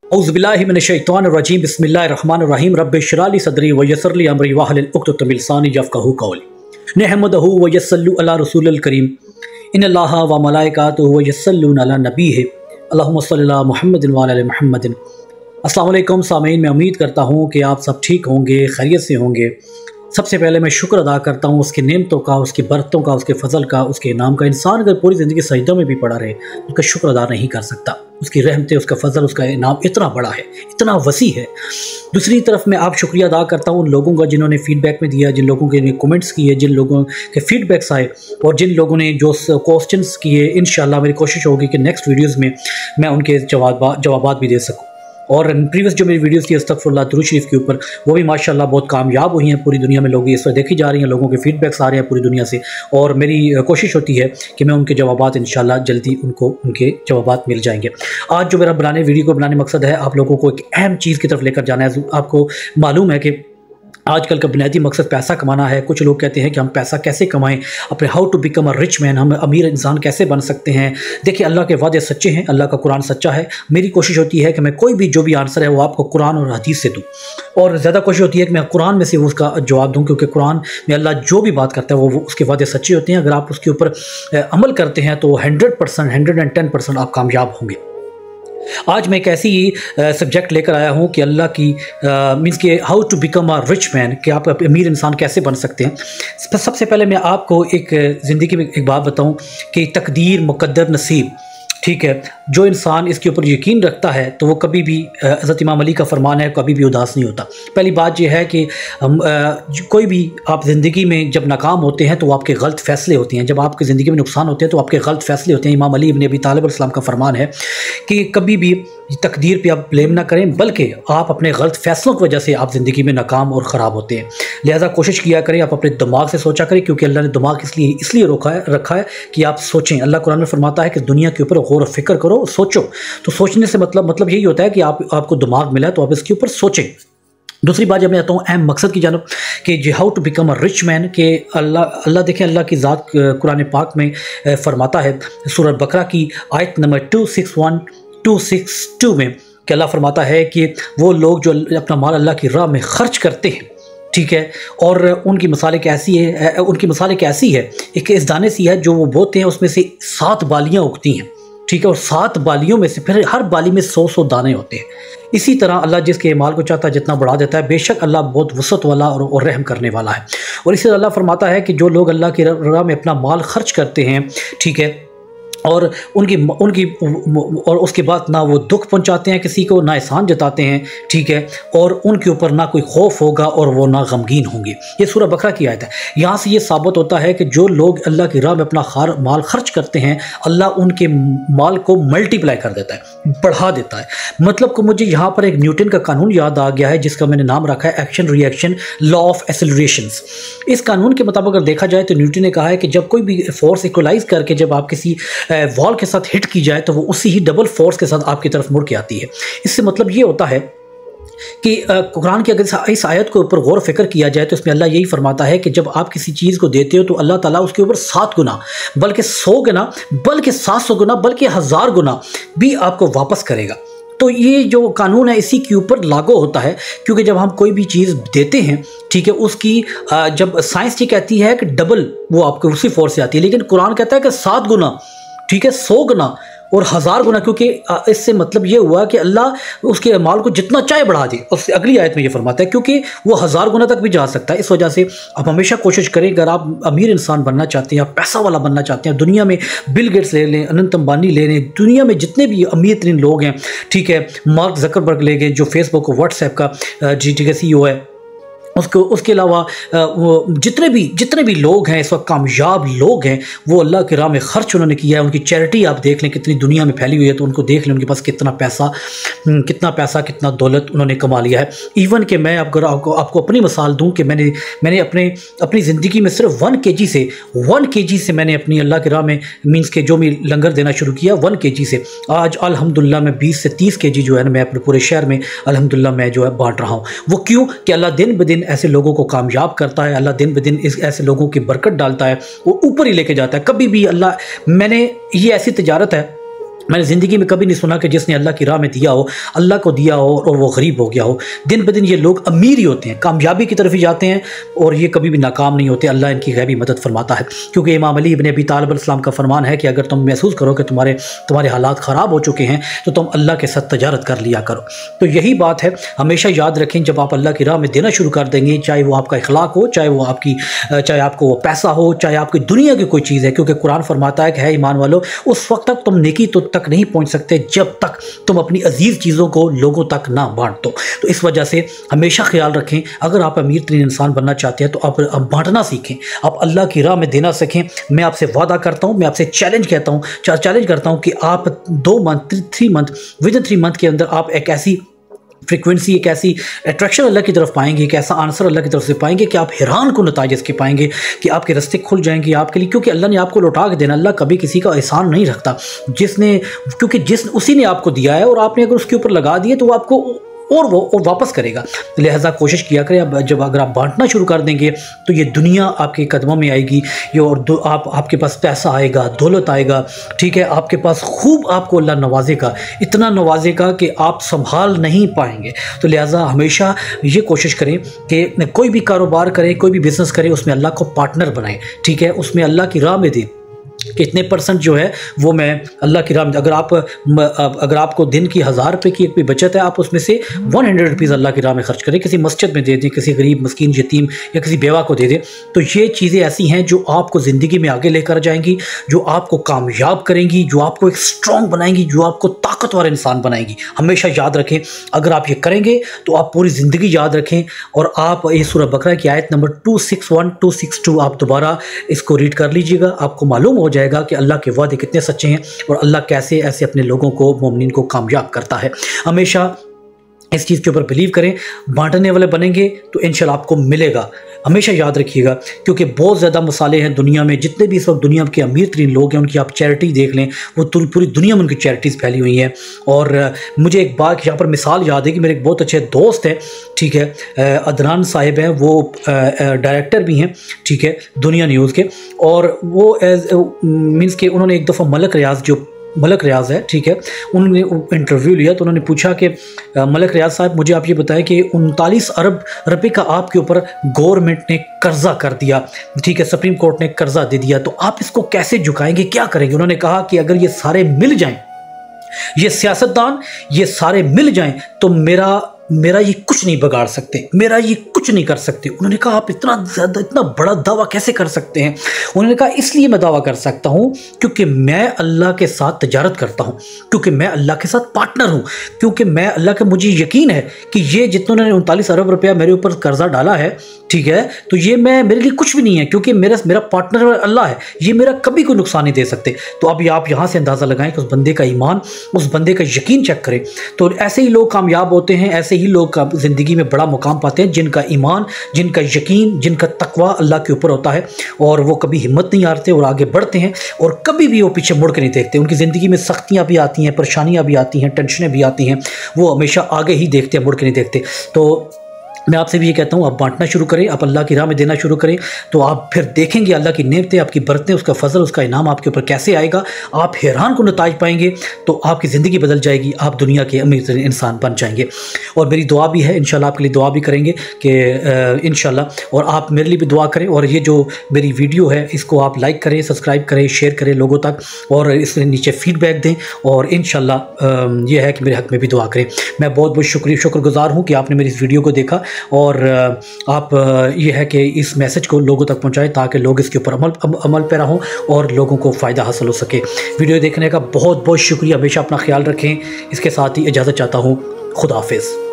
औज़ुबिल्लाहि मिनश्शैतानिर्रजीम बिस्मिल्लाहिर्रहमानिर्रहीम रब्बिश इश्रह ली सदरी व यस्सिर ली अमरी वहलुल उक़दतम मिन लिसानी यफ़क़हू क़ौली नहमदुहु व यस्सल्लु अला रसूलिल करीम इन्नल्लाहा व मलाइकातुहु व यस्सल्लूना अला नबीहि अल्लाहुम्मा सल्लि अला मुहम्मदिन व अला आलि मुहम्मदिन। अस्सलामु अलैकुम सामीन, मैं उम्मीद करता हूँ कि आप सब ठीक होंगे, खैरियत से होंगे। सबसे पहले मैं शुक्र अदा करता हूँ उसकी नेमतों का, उसकी बरकतों का, उसके फ़ज़ल का, उसके इनाम का। इंसान अगर पूरी ज़िंदगी सजदों में भी पड़ा रहे उसका शुक्र अदा नहीं कर सकता। उसकी रहमतें, उसका फ़ज़ल, उसका इनाम इतना बड़ा है, इतना वसी है। दूसरी तरफ मैं आप शुक्रिया अदा करता हूँ उन लोगों का जिन्होंने फ़ीडबैक में दिया, जिन लोगों के कमेंट्स किए, जिन लोगों के फ़ीडबैक्स आए और जिन लोगों ने जो क्वेश्चंस किए। इंशाल्लाह मेरी कोशिश होगी कि नेक्स्ट वीडियोज़ में मैं उनके जवाबात भी दे सकूँ। और प्रीवियस जो मेरी वीडियोस थी अस्तगफुरुल्लाह दुरूद शरीफ के ऊपर, वो भी माशाल्लाह बहुत कामयाब हुई हैं। पूरी दुनिया में लोग इस पर देखी जा रही हैं, लोगों के फीडबैक्स आ रहे हैं पूरी दुनिया से। और मेरी कोशिश होती है कि मैं उनके जवाबात इंशाल्लाह जल्दी उनको उनके जवाबात मिल जाएंगे। आज जो मेरा वीडियो को बनाने मकसद है आप लोगों को एक अहम चीज़ की तरफ लेकर जाना है। आपको मालूम है कि आजकल का बुनियादी मकसद पैसा कमाना है। कुछ लोग कहते हैं कि हम पैसा कैसे कमाएं, अपने how to become a rich man, हम अमीर इंसान कैसे बन सकते हैं। देखिए, अल्लाह के वादे सच्चे हैं, अल्लाह का कुरान सच्चा है। मेरी कोशिश होती है कि मैं कोई भी जो भी आंसर है वो आपको कुरान और हदीस से दूं, और ज़्यादा कोशिश होती है कि मैं कुरान में से उसका जवाब दूं, क्योंकि कुरान में अल्लाह जो भी बात करता है वो उसके वादे सच्चे होते हैं। अगर आप उसके ऊपर अमल करते हैं तो 100%, 110% आप कामयाब होंगे। आज मैं एक ऐसी सब्जेक्ट लेकर आया हूँ कि अल्लाह की मीन्स के how to become a rich man, कि आप अमीर इंसान कैसे बन सकते हैं। सबसे पहले मैं आपको एक ज़िंदगी में एक बात बताऊँ कि तकदीर, मुक़द्दर, नसीब, ठीक है, जो इंसान इसके ऊपर यकीन रखता है तो वो कभी भी, हज़रत इमाम अली का फरमान है, कभी भी उदास नहीं होता। पहली बात यह है कि हम कोई भी आप ज़िंदगी में जब नाकाम होते हैं तो वो आपके गलत फ़ैसले होते हैं। जब आपकी ज़िंदगी में नुकसान होते हैं तो आपके गलत फ़ैसले होते हैं। इमाम अली इब्न अबी तालिब अलैहिस्सलाम का फरमान है कि कभी भी तकदीर पे आप ब्लेम ना करें, बल्कि आप अपने गलत फ़ैसलों की वजह से आप ज़िंदगी में नाकाम और ख़राब होते हैं। लिहाजा कोशिश किया करें, आप अपने दिमाग से सोचा करें, क्योंकि अल्लाह ने दिमाग इसलिए रखा है कि आप सोचें। अल्लाह कुरान में फरमाता है कि दुनिया के ऊपर गौर फ़िक्र करो, सोचो। तो सोचने से मतलब यही होता है कि आपको दिमाग मिला है तो आप इसके ऊपर सोचें। दूसरी बात जब मैं आता हूँ अहम मकसद की जानब कि जो how to become a rich man, के अल्लाह देखें, अल्लाह की ज़ात कुरान पाक में फरमाता है सूरह बकरा की आयत नंबर 262 में कि अल्लाह फरमाता है कि वो लोग जो अपना माल अल्लाह की राह में ख़र्च करते हैं, ठीक है, और उनकी मिसाल एक ऐसी है, एक इस दाने सी है जो वो बोते हैं, उसमें से 7 बालियाँ उगती हैं, ठीक है, और 7 बालियों में से फिर हर बाली में 100 दाने होते हैं। इसी तरह अल्लाह जिसके माल को चाहता है जितना बढ़ा देता है। बेशक अल्लाह बहुत वसत वाला और रहम करने वाला है। और इसी तरह अल्लाह फरमाता है कि जो लोग अल्लाह की राह में अपना माल खर्च करते हैं, ठीक है, और और उसके बाद ना वो दुख पहुंचाते हैं किसी को, ना एहसान जताते हैं, ठीक है, और उनके ऊपर ना कोई खौफ होगा और वो ना गमगीन होंगे। ये सूरह बकरा की आयत है। यहाँ से ये साबित होता है कि जो लोग अल्लाह की राह में अपना माल खर्च करते हैं, अल्लाह उनके माल को मल्टीप्लाई कर देता है, बढ़ा देता है। मतलब को मुझे यहाँ पर एक न्यूटन का कानून याद आ गया है, जिसका मैंने नाम रखा है action reaction law of accelerations. इस कानून के मुताबिक अगर देखा जाए तो न्यूटन ने कहा है कि जब कोई भी फोर्स इक्वलाइज करके जब आप किसी वॉल के साथ हिट की जाए तो वो उसी ही डबल फोर्स के साथ आपकी तरफ मुड़ के आती है। इससे मतलब ये होता है कि कुरान की अगर इस आयत के ऊपर गौर फिक्र किया जाए तो इसमें अल्लाह यही फरमाता है कि जब आप किसी चीज़ को देते हो तो अल्लाह ताला उसके ऊपर 7 गुना, बल्कि 100 गुना, बल्कि 700 गुना, बल्कि 1000 गुना भी आपको वापस करेगा। तो ये जो कानून है इसी के ऊपर लागू होता है, क्योंकि जब हम कोई भी चीज़ देते हैं, ठीक है, उसकी जब साइंस ये कहती है कि डबल वो आपको उसी फोर्स से आती है, लेकिन कुरान कहता है कि 7 गुना, ठीक है, 100 गुना और 1000 गुना, क्योंकि इससे मतलब ये हुआ कि अल्लाह उसके माल को जितना चाहे बढ़ा दे। उससे अगली आयत में ये फरमाता है क्योंकि वो 1000 गुना तक भी जा सकता है। इस वजह से आप हमेशा कोशिश करें, अगर आप अमीर इंसान बनना चाहते हैं, आप पैसा वाला बनना चाहते हैं, दुनिया में बिल गेट्स ले लें, अनंत अंबानी ले लें, दुनिया में जितने भी अमीर तरीन लोग हैं, ठीक है, मार्क ज़करबर्ग ले गए जो फेसबुक और व्हाट्सएप का CEO है, उसके अलावा जितने भी लोग हैं इस वक्त कामयाब लोग हैं, वो अल्लाह की राह में ख़र्च उन्होंने किया है। उनकी चैरिटी आप देख लें कितनी दुनिया में फैली हुई है, तो उनको देख लें उनके पास कितना पैसा कितना दौलत उन्होंने कमा लिया है। इवन कि मैं आपको अपनी मिसाल दूं कि मैंने अपनी ज़िंदगी में सिर्फ 1 kg से मैंने अपनी अल्लाह की राह में मीन्स के जो भी लंगर देना शुरू किया 1 kg से आज अल्हम्दुलिल्लाह मैं 20 से 30 kg जो है ना मैं अपने पूरे शहर में अल्हम्दुलिल्लाह मैं जो है बांट रहा हूँ। वो क्यों कि अल्लाह दिन ब दिन ऐसे लोगों को कामयाब करता है, अल्लाह दिन ब दिन ऐसे लोगों की बरकत डालता है, वो ऊपर ही लेके जाता है। कभी भी अल्लाह, मैंने ये ऐसी तिजारत है मैंने ज़िंदगी में कभी नहीं सुना कि जिसने अल्लाह की राह में दिया हो, अल्लाह को दिया हो और वो गरीब हो गया हो। दिन ब दिन ये लोग अमीर ही होते हैं, कामयाबी की तरफ ही जाते हैं और ये कभी भी नाकाम नहीं होते। अल्लाह इनकी गैबी मदद फरमाता है, क्योंकि इमाम अली इब्न अबी तालिब अलैहिस्सलाम का फरमान है कि अगर तुम महसूस करो कि तुम्हारे हालात ख़राब हो चुके हैं तो तुम अल्लाह के साथ तजारत कर लिया करो। तो यही बात है, हमेशा याद रखें, जब आप अल्लाह की राह में देना शुरू कर देंगे, चाहे वो आपका इखलाक हो, चाहे आपको वो पैसा हो, चाहे आपकी दुनिया की कोई चीज़ है, क्योंकि कुरान फरमाता है कि है ईमान वालों, उस वक्त तक तुम नेकी तक नहीं पहुँच सकते जब तक तुम अपनी अजीज़ चीज़ों को लोगों तक ना बांट दो। तो इस वजह से हमेशा ख्याल रखें, अगर आप अमीर तरीन इंसान बनना चाहते हैं तो आप बांटना सीखें, आप अल्लाह की राह में देना सीखें। मैं आपसे वादा करता हूँ, मैं आपसे चैलेंज करता हूँ कि आप 2 month 3 month within 3 month के अंदर आप एक ऐसी फ्रीक्वेंसी, एक ऐसी अट्रैक्शन अल्लाह की तरफ पाएंगे, एक ऐसा आंसर अल्लाह की तरफ से पाएंगे कि आप हैरान को नताइज इसके पाएंगे कि आपके रास्ते खुल जाएंगे आपके लिए, क्योंकि अल्लाह ने आपको लौटा के देना। अल्लाह कभी किसी का एहसान नहीं रखता, क्योंकि उसी ने आपको दिया है और आपने अगर उसके ऊपर लगा दिए तो वो आपको और वापस करेगा। लिहाजा कोशिश किया करें, अगर आप बांटना शुरू कर देंगे तो ये दुनिया आपके कदमों में आएगी, ये और आपके पास पैसा आएगा, दौलत आएगा, ठीक है, आपके पास खूब आपको अल्लाह नवाजेगा, इतना नवाजेगा कि आप संभाल नहीं पाएंगे। तो लिहाजा हमेशा ये कोशिश करें कि कोई भी कारोबार करें, कोई भी बिज़नेस करें, उसमें अल्लाह को पार्टनर बनाएं, ठीक है, उसमें अल्लाह की राह में दें। कितने % जो है वो मैं अल्लाह की राह में, अगर आपको दिन की 1000 रुपये की एक बचत है, आप उसमें से 100 रुपीज़ अल्लाह की राह में खर्च करें, किसी मस्जिद में दे दें, किसी गरीब मस्कीन यतीम या किसी बेवा को दे दें। तो ये चीज़ें ऐसी हैं जो आपको ज़िंदगी में आगे लेकर जाएंगी, जो आपको कामयाब करेंगी, जो आपको एक स्ट्रॉन्ग बनाएंगी, जो आपको ताकतवर इंसान बनाएंगी। हमेशा याद रखें, अगर आप ये करेंगे तो आप पूरी ज़िंदगी याद रखें। और आप ये सूरह बकरा की आयत नंबर 261 262 आप दोबारा इसको रीड कर लीजिएगा, आपको मालूम हो जाएगा कि अल्लाह के वादे कितने सच्चे हैं और अल्लाह कैसे ऐसे अपने लोगों को, मोमिनीन को कामयाब करता है। हमेशा इस चीज़ के ऊपर बिलीव करें, बांटने वाले बनेंगे तो इंशाल्लाह आपको मिलेगा। हमेशा याद रखिएगा, क्योंकि बहुत ज़्यादा मसाले हैं दुनिया में, जितने भी इस वक्त दुनिया के अमीर तरीन लोग हैं उनकी आप चैरिटी देख लें, वो पूरी दुनिया में उनकी चैरिटीज़ फैली हुई हैं। और मुझे एक बात यहाँ पर मिसाल याद है कि मेरे एक बहुत अच्छे दोस्त हैं, ठीक है, अदनान साहिब हैं, वो डायरेक्टर भी हैं, ठीक है, दुनिया न्यूज़ के, और वो मीन्स के उन्होंने एक दफ़ा मलक रियाज है, ठीक है, उन्होंने इंटरव्यू लिया तो उन्होंने पूछा कि मलक रियाज साहब, मुझे आप ये बताएं कि 39 अरब रुपए का आपके ऊपर गवर्नमेंट ने कर्जा कर दिया, ठीक है, सुप्रीम कोर्ट ने कर्जा दे दिया, तो आप इसको कैसे झुकाएंगे, क्या करेंगे? उन्होंने कहा कि अगर ये सारे मिल जाएं, ये सियासतदान ये सारे मिल जाएं तो मेरा ये कुछ नहीं बिगाड़ सकते, मेरा ये कुछ नहीं कर सकते। उन्होंने कहा आप इतना बड़ा दावा कैसे कर सकते हैं? उन्होंने कहा इसलिए मैं दावा कर सकता हूँ क्योंकि मैं अल्लाह के साथ तजारत करता हूँ, क्योंकि मैं अल्लाह के साथ पार्टनर हूँ, क्योंकि मैं अल्लाह का, मुझे यकीन है कि ये जितने 39 अरब रुपया मेरे ऊपर कर्जा डाला है, ठीक है, तो ये मेरे लिए कुछ भी नहीं है, क्योंकि मेरा पार्टनर अल्लाह है, ये मेरा कभी कोई नुकसान नहीं दे सकते। तो अभी आप यहाँ से अंदाज़ा लगाएं कि उस बंदे का ईमान, उस बंदे का यकीन चेक करें। तो ऐसे ही लोग कामयाब होते हैं, ऐसे ही लोग ज़िंदगी में बड़ा मुकाम पाते हैं जिनका ईमान, जिनका यकीन, जिनका तकवा अल्लाह के ऊपर होता है, और वो कभी हिम्मत नहीं हारते और आगे बढ़ते हैं, और कभी भी वो पीछे मुड़ के नहीं देखते। उनकी ज़िंदगी में सख्तियाँ भी आती हैं, परेशानियाँ भी आती हैं, टेंशनें भी आती हैं, वो हमेशा आगे ही देखते हैं, मुड़ के नहीं देखते। तो मैं आपसे भी ये कहता हूँ, आप बांटना शुरू करें, आप अल्लाह की राह में देना शुरू करें, तो आप फिर देखेंगे अल्लाह की नेमतें, आपकी बरकतें, उसका फजल, उसका इनाम आपके ऊपर कैसे आएगा। आप हैरान को नताइज पाएंगे, तो आपकी ज़िंदगी बदल जाएगी, आप दुनिया के अमीर इंसान बन जाएंगे। और मेरी दुआ भी है, इंशाल्लाह आपके लिए दुआ भी करेंगे कि इंशाल्लाह, और आप मेरे लिए भी दुआ करें। और ये जो मेरी वीडियो है इसको आप लाइक करें, सब्सक्राइब करें, शेयर करें लोगों तक, और इसके नीचे फीडबैक दें, और इंशाल्लाह ये है कि मेरे हक़ में भी दुआ करें। मैं बहुत बहुत शुक्रगुज़ार हूँ कि आपने मेरी इस वीडियो को देखा, और आप ये है कि इस मैसेज को लोगों तक पहुंचाएं ताकि लोग इसके ऊपर अमल पैरा हों और लोगों को फ़ायदा हासिल हो सके। वीडियो देखने का बहुत बहुत शुक्रिया, हमेशा अपना ख्याल रखें। इसके साथ ही इजाज़त चाहता हूँ, खुदा हाफिज़।